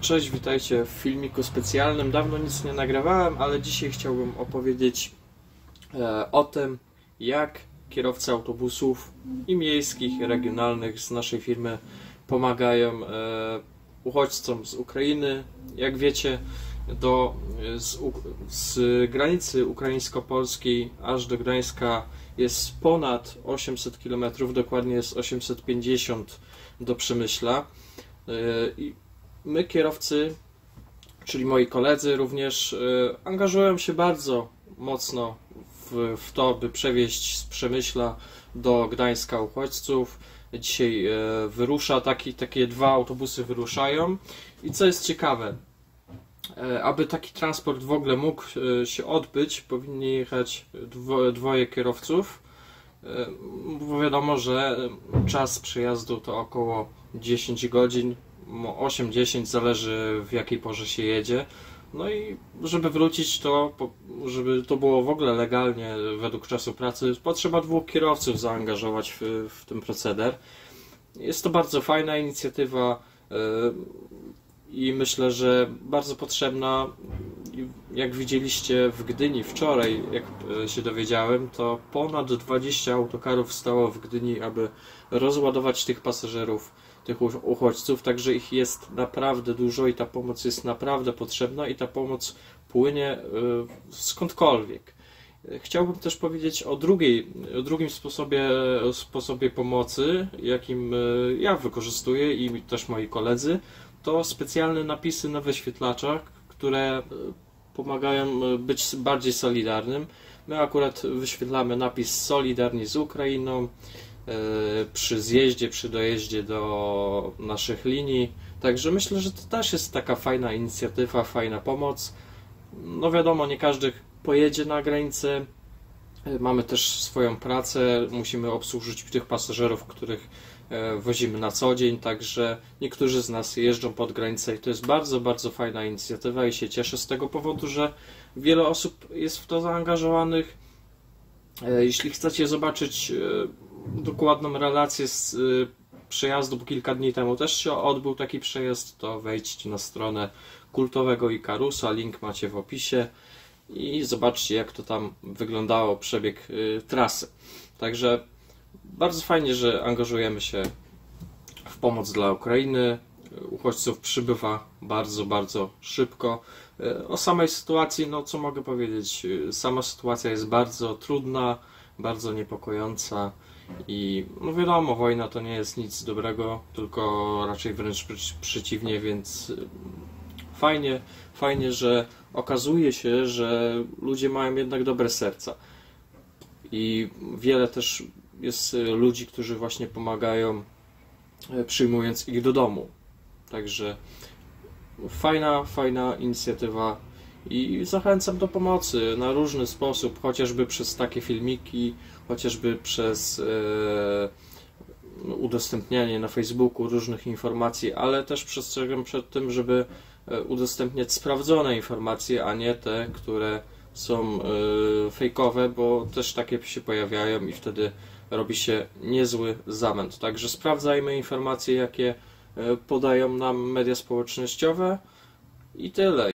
Cześć, witajcie w filmiku specjalnym. Dawno nic nie nagrywałem, ale dzisiaj chciałbym opowiedzieć o tym, jak kierowcy autobusów i miejskich, i regionalnych z naszej firmy pomagają uchodźcom z Ukrainy. Jak wiecie, z granicy ukraińsko-polskiej aż do Gdańska jest ponad 800 km, dokładnie jest 850 do Przemyśla. I my, kierowcy, czyli moi koledzy również, angażują się bardzo mocno w to, by przewieźć z Przemyśla do Gdańska uchodźców. Dzisiaj wyrusza, takie dwa autobusy wyruszają. I co jest ciekawe, aby taki transport w ogóle mógł się odbyć, powinni jechać dwoje kierowców, bo wiadomo, że czas przejazdu to około 10 godzin, 8-10, zależy w jakiej porze się jedzie. No i żeby wrócić, żeby to było w ogóle legalnie według czasu pracy, potrzeba dwóch kierowców zaangażować w ten proceder. Jest to bardzo fajna inicjatywa i myślę, że bardzo potrzebna. Jak widzieliście w Gdyni wczoraj, jak się dowiedziałem, to ponad 20 autokarów stało w Gdyni, aby rozładować tych pasażerów, tych uchodźców, także ich jest naprawdę dużo i ta pomoc jest naprawdę potrzebna i ta pomoc płynie skądkolwiek. Chciałbym też powiedzieć o drugim sposobie pomocy, jakim ja wykorzystuję i też moi koledzy. To specjalne napisy na wyświetlaczach, które pomagają być bardziej solidarnym. My akurat wyświetlamy napis "Solidarni z Ukrainą" przy zjeździe, przy dojeździe do naszych linii. Także myślę, że to też jest taka fajna inicjatywa, fajna pomoc. No wiadomo, nie każdy pojedzie na granicę. Mamy też swoją pracę, musimy obsłużyć tych pasażerów, których wozimy na co dzień, także niektórzy z nas jeżdżą pod granicę i to jest bardzo, bardzo fajna inicjatywa i się cieszę z tego powodu, że wiele osób jest w to zaangażowanych. Jeśli chcecie zobaczyć dokładną relację z przejazdu, bo kilka dni temu też się odbył taki przejazd, to wejdźcie na stronę kultowego Ikarusa, link macie w opisie i zobaczcie, jak to tam wyglądało, przebieg trasy. Także bardzo fajnie, że angażujemy się w pomoc dla Ukrainy. Uchodźców przybywa bardzo, bardzo szybko. O samej sytuacji, no co mogę powiedzieć, sama sytuacja jest bardzo trudna, bardzo niepokojąca i no wiadomo, wojna to nie jest nic dobrego, tylko raczej wręcz przeciwnie, więc fajnie, że okazuje się, że ludzie mają jednak dobre serca i wiele też jest ludzi, którzy właśnie pomagają, przyjmując ich do domu. Także fajna inicjatywa i zachęcam do pomocy na różny sposób, chociażby przez takie filmiki, chociażby przez udostępnianie na Facebooku różnych informacji, ale też przestrzegam przed tym, żeby udostępniać sprawdzone informacje, a nie te, które są fejkowe, bo też takie się pojawiają i wtedy robi się niezły zamęt. Także sprawdzajmy informacje, jakie podają nam media społecznościowe i tyle.